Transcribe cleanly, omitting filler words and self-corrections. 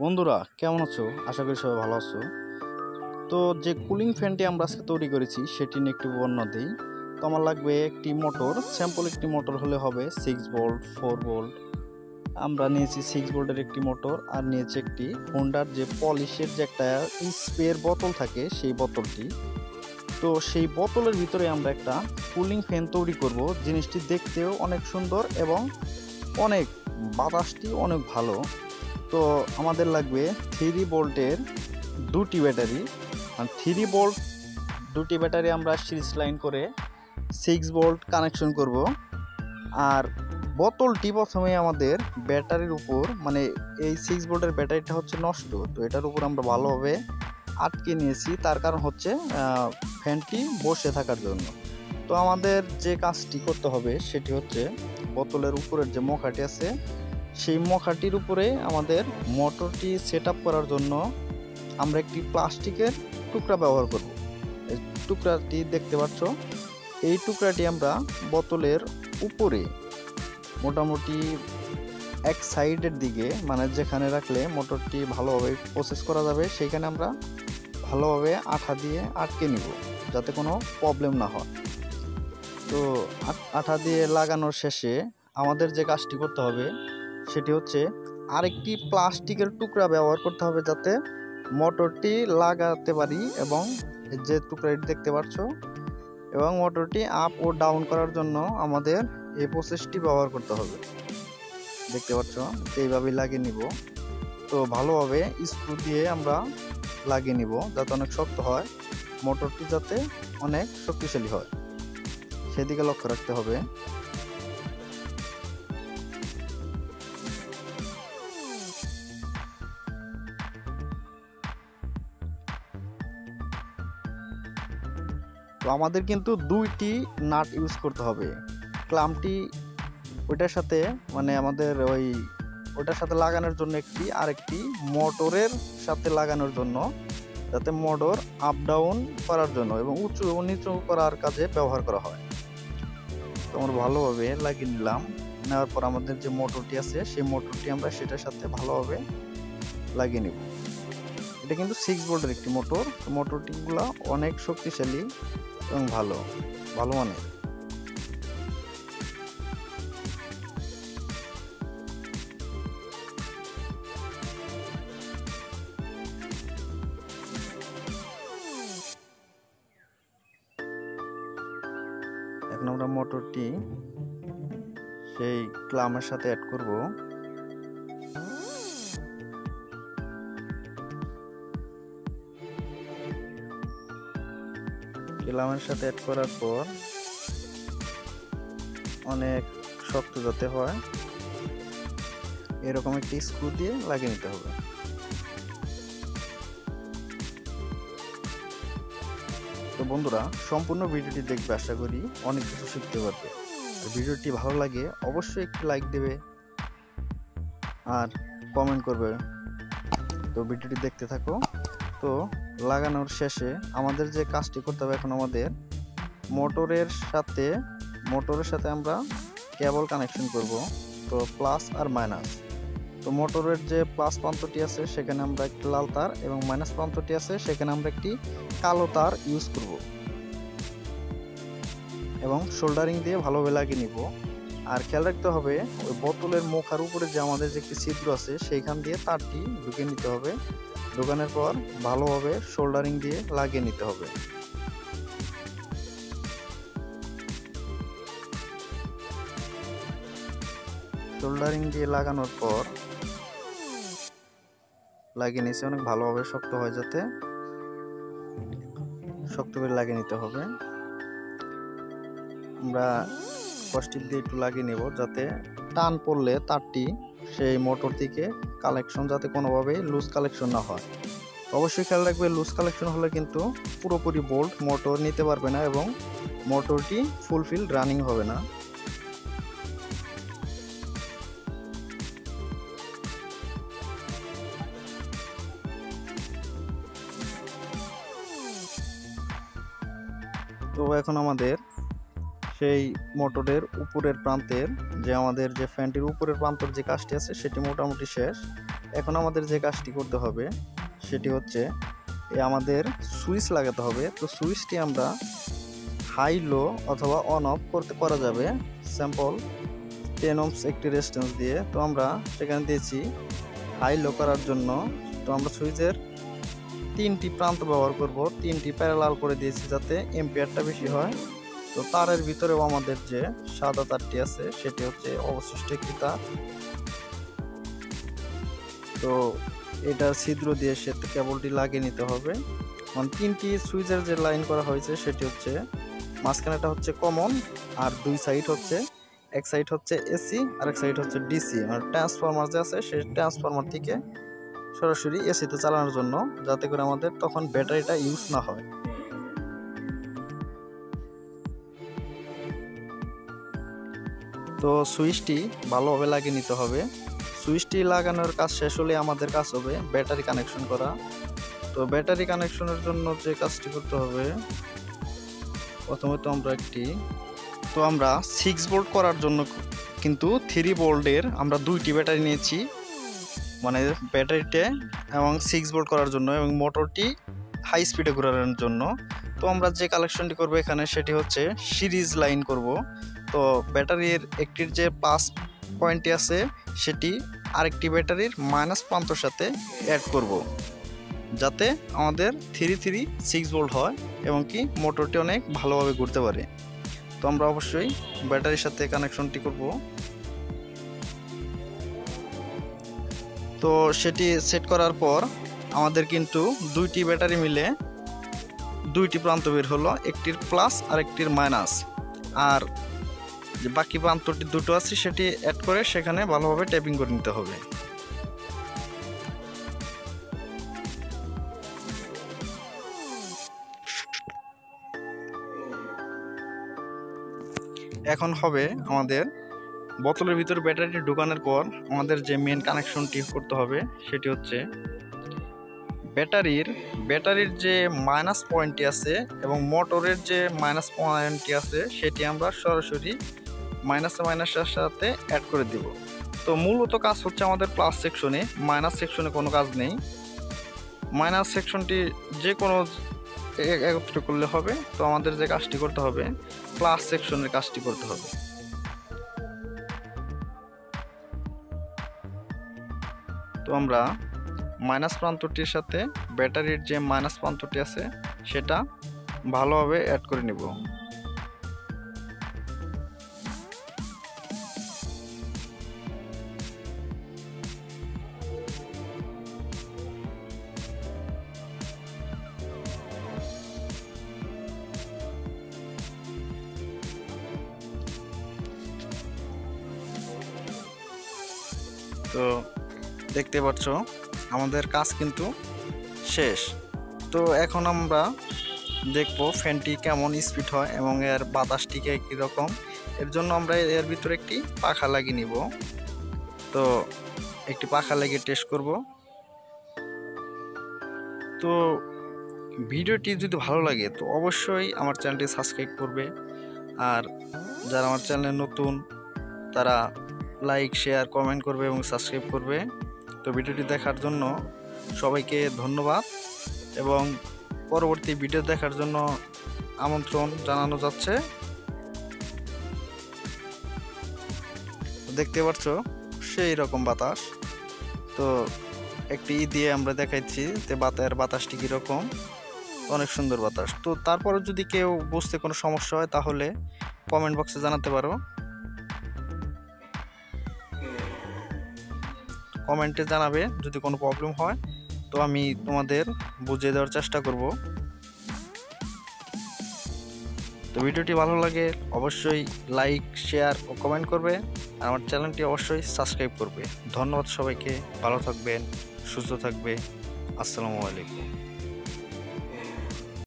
বন্ধুরা কেমন আছো? আশা করি সবাই ভালো আছো। তো যে কুলিং ফ্যানটি আমরা আজকে তৈরি করেছি সেটি নিয়ে একটু বর্ণনা দিই। তো আমার লাগবে একটি মোটর, স্যাম্পল একটি মোটর হলে হবে 6 ভোল্ট 4 ভোল্ট। আমরা নিয়েছি 6 ভোল্টের একটি মোটর, আর নিয়েছি একটি হোন্ডার যে পলিশের যে একটা স্প্রের বোতল থাকে সেই বোতলটি। তো সেই বোতলের ভিতরে আমরা একটা কুলিং ফ্যান তৈরি করব। জিনিসটি দেখতেও অনেক সুন্দর এবং অনেক বাতাসটি অনেক ভালো। তো আমাদের লাগবে 3 ভোল্টের দুটি ব্যাটারি, আর 3 ভোল্ট দুটি ব্যাটারি আমরা সিরিজ লাইন করে 6 ভোল্ট কানেকশন করব। আর বোতলটি প্রথমে আমাদের ব্যাটারির উপর, মানে এই 6 ভোল্টের ব্যাটারিটা হচ্ছে নষ্ট, তো এটার উপর আমরা ভালোভাবে আটকে নিয়েছি। তার কারণ হচ্ছে ফ্যানটি বসে থাকার জন্য। তো আমাদের যে কাজটি করতে হবে সেটি হচ্ছে বোতলের উপরের যে মুখাটি আছে সেই মুখাটির উপরে আমাদের মোটরটি সেট আপ করার জন্য আমরা একটি প্লাস্টিকের টুকরা ব্যবহার করব। এই টুকরাটি দেখতে পাচ্ছ, এই টুকরাটি আমরা বোতলের উপরে মোটামুটি এক সাইডের দিকে, মানে যেখানে রাখলে মোটরটি ভালোভাবে প্রসেস করা যাবে, সেইখানে আমরা ভালোভাবে আঠা দিয়ে আটকে নিব যাতে কোনো প্রবলেম না হয়। তো আঠা দিয়ে লাগানোর শেষে আমাদের যে কাজটি করতে হবে সেটি হচ্ছে আরেকটি প্লাস্টিকের টুকরা ব্যবহার করতে হবে যাতে মোটরটি লাগাতে পারি, এবং যে টুকরাটি দেখতে পাচ্ছ, এবং মোটরটি আপ ও ডাউন করার জন্য আমাদের এই প্রসেসটি ব্যবহার করতে হবে। দেখতে পাচ্ছ, এইভাবেই লাগিয়ে নিব। তো ভালোভাবে স্ক্রু দিয়ে আমরা লাগিয়ে নিব যাতে অনেক শক্ত হয়, মোটরটি যাতে অনেক শক্তিশালী হয় সেদিকে লক্ষ্য রাখতে হবে। তো আমাদের কিন্তু দুইটি নাট ইউজ করতে হবে। ক্লাম্পটি ওইটার সাথে, মানে আমাদের ওইটার সাথে লাগানোর জন্য একটি, আর একটি মোটরের সাথে লাগানোর জন্য, যাতে মোটর আপ ডাউন করার জন্য এবং উঁচু এবং নিচু করার কাজে ব্যবহার করা হয়। তো আমরা ভালোভাবে লাগিয়ে নিলাম। নেওয়ার পর আমাদের যে মোটরটি আছে সেই মোটরটি আমরা সেটার সাথে ভালোভাবে লাগিয়ে নিব। এটা কিন্তু 6 ভোল্টের একটি মোটর। মোটরটিগুলো অনেক শক্তিশালী এবং ভালো মানের। এখন আমরা মোটরটি সেই ক্লামের সাথে অ্যাড করব। ক্লামের সাথে অ্যাড করার পর অনেক শক্ত যাতে হয় এরকম একটি স্ক্রু দিয়ে লাগিয়ে নিতে হবে। তো বন্ধুরা, সম্পূর্ণ ভিডিওটি দেখবে, আশা করি অনেক কিছু শিখতে পারবে। আর ভিডিওটি ভালো লাগে অবশ্যই একটি লাইক দেবে আর কমেন্ট করবে। তো ভিডিওটি দেখতে থাকো। তো লাগানোর শেষে আমাদের যে কাজটি করতে হবে, এখন আমাদের মোটরের সাথে আমরা কেবল কানেকশন করব। তো প্লাস আর মাইনাস। তো মোটরের যে প্লাস প্রান্তটি আছে সেখানে আমরা একটি লাল তার, এবং মাইনাস প্রান্তটি আছে সেখানে আমরা একটি কালো তার ইউজ করব, এবং সোল্ডারিং দিয়ে ভালোভাবে লাগিয়ে নিব। আর খেয়াল রাখতে হবে ওই বোতলের মুখার উপরে যে আমাদের যে একটি ছিদ্র আছে সেইখান দিয়ে তারটি ঢুকে নিতে হবে। ঢোকানোর পর ভালোভাবে সোল্ডারিং দিয়ে লাগিয়ে নিতে হবে। সোল্ডারিং দিয়ে লাগানোর পর লাগিয়ে নিয়েছি অনেক ভালোভাবে, শক্ত হয় যাতে, শক্ত করে লাগিয়ে নিতে হবে। আমরা কষ্টিপ দিয়ে একটু লাগিয়ে নেব যাতে টান পড়লে তারটি সেই মোটর থেকে কালেকশন, যাতে কোনোভাবেই লুজ কালেকশন না হয়। অবশ্যই খেয়াল রাখবে, লুজ কালেকশন হলে কিন্তু পুরোপুরি বোল্ট মোটর নিতে পারবে না এবং মোটরটি ফুলফিল রানিং হবে না। তো এখন আমাদের সেই মোটরের উপরের প্রান্তের যে আমাদের যে ফ্যানটির উপরের প্রান্তের যে কাজটি আছে সেটি মোটামুটি শেষ। এখন আমাদের যে কাজটি করতে হবে সেটি হচ্ছে আমাদের সুইচ লাগাতে হবে। তো সুইচটি আমরা হাই লো অথবা অন অফ করা যাবে স্যাম্পল 10 ohms একটি রেজিস্ট্যান্স দিয়ে। তো আমরা সেখানে দিয়েছি হাই লো করার জন্য। তো আমরা সুইচের 3টি প্রান্ত ব্যবহার করব, 3টি প্যারালাল করে দিয়েছি যাতে এম্পিয়ারটা বেশি হয়। তো তারের ভিতরেও আমাদের যে সাদা তারটি আছে সেটি হচ্ছে অবশিষ্ট একটি তার। তো এটার ছিদ্র দিয়ে সে কেবলটি লাগিয়ে নিতে হবে। মানে 3টি সুইচের যে লাইন করা হয়েছে সেটি হচ্ছে মাঝখানেটা হচ্ছে কমন, আর দুই সাইড হচ্ছে, এক সাইড হচ্ছে এসি আর এক সাইড হচ্ছে ডিসি, মানে ট্রান্সফরমার যে আছে সেই ট্রান্সফরমার থেকে সরাসরি এসিতে চালানোর জন্য, যাতে করে আমাদের তখন ব্যাটারিটা ইউজ না হয়। তো সুইচটি ভালোভাবে লাগিয়ে নিতে হবে। সুইচটি লাগানোর কাজ শেষ হলে আমাদের কাজ হবে ব্যাটারি কানেকশন করা। তো ব্যাটারি কানেকশনের জন্য যে কাজটি করতে হবে, প্রথমে তো আমরা 6 ভোল্ট করার জন্য কিন্তু 3 ভোল্টের আমরা 2টি ব্যাটারি নিয়েছি, মানে ব্যাটারিতে এবং 6 ভোল্ট করার জন্য এবং মোটরটি হাই স্পিডে ঘোরানোর জন্য। তো আমরা যে কালেকশনটি করব এখানে সেটি হচ্ছে সিরিজ লাইন করব। তো ব্যাটারির একটির যে প্লাস পয়েন্টটি আছে সেটি আরেকটি ব্যাটারির মাইনাস প্রান্তর সাথে অ্যাড করব, যাতে আমাদের 6 ভোল্ট হয় এবং কি মোটরটি অনেক ভালোভাবে ঘুরতে পারে। তো আমরা অবশ্যই ব্যাটারির সাথে কানেকশনটি করব। তো সেটি সেট করার পর আমাদের কিন্তু 2টি ব্যাটারি মিলে 2টি প্রান্ত বের হলো, একটির প্লাস আর একটির মাইনাস, আর যে বাকি প্রান্তটি দুটো আছে সেটি অ্যাড করে সেখানে ভালোভাবে ট্যাপিং করে নিতে হবে। এখন হবে আমাদের বোতলের ভিতরে ব্যাটারিটি ঢোকানোর পর আমাদের যে মেন কানেকশনটি করতে হবে সেটি হচ্ছে ব্যাটারির যে মাইনাস পয়েন্টটি আছে এবং মোটরের যে মাইনাস পয়েন্টটি আছে সেটি আমরা সরাসরি মাইনাসের সাথে অ্যাড করে দেব। তো মূলত কাজ হচ্ছে আমাদের প্লাস সেকশনে, মাইনাস সেকশনে কোনো কাজ নেই। মাইনাস সেকশনটি যে কোনো একত্র করলে হবে। তো আমাদের যে কাজটি করতে হবে প্লাস সেকশনের কাজটি করতে হবে। তো আমরা মাইনাস প্রান্তটির সাথে ব্যাটারির যে মাইনাস প্রান্তটি আছে সেটা ভালোভাবে অ্যাড করে নেব। তো দেখতে পাচ্ছ আমাদের কাজ কিন্তু শেষ। তো এখন আমরা দেখব ফ্যানটি কেমন স্পিড হয় এবং এর বাতাসটিকে কীরকম। এর জন্য আমরা এর ভিতরে একটি পাখা লাগিয়ে নিব। তো একটি পাখা লাগিয়ে টেস্ট করব। তো ভিডিওটি যদি ভালো লাগে তো অবশ্যই আমার চ্যানেলটি সাবস্ক্রাইব করবে, আর যারা আমার চ্যানেলে নতুন তারা লাইক, শেয়ার, কমেন্ট করবে এবং সাবস্ক্রাইব করবে। তো ভিডিওটি দেখার জন্য সবাইকে ধন্যবাদ এবং পরবর্তী ভিডিও দেখার জন্য আমন্ত্রণ জানানো যাচ্ছে। দেখতে পাচ্ছ সেই রকম বাতাস। তো একটি দিয়ে আমরা দেখাইছি যে বাতাসটি কীরকম, অনেক সুন্দর বাতাস। তো তারপরে যদি কেউ বুঝতে কোনো সমস্যা হয় তাহলে কমেন্ট বক্সে জানাতে পারো, কমেন্টে জানাবে যদি কোনো প্রবলেম হয়, তো আমি তোমাদের বুঝিয়ে দেওয়ার চেষ্টা করব। তো ভিডিওটি ভালো লাগে অবশ্যই লাইক, শেয়ার ও কমেন্ট করবে, আর আমার চ্যানেলটি অবশ্যই সাবস্ক্রাইব করবে। ধন্যবাদ সবাইকে, ভালো থাকবেন, সুস্থ থাকবে। আসসালামু আলাইকুম।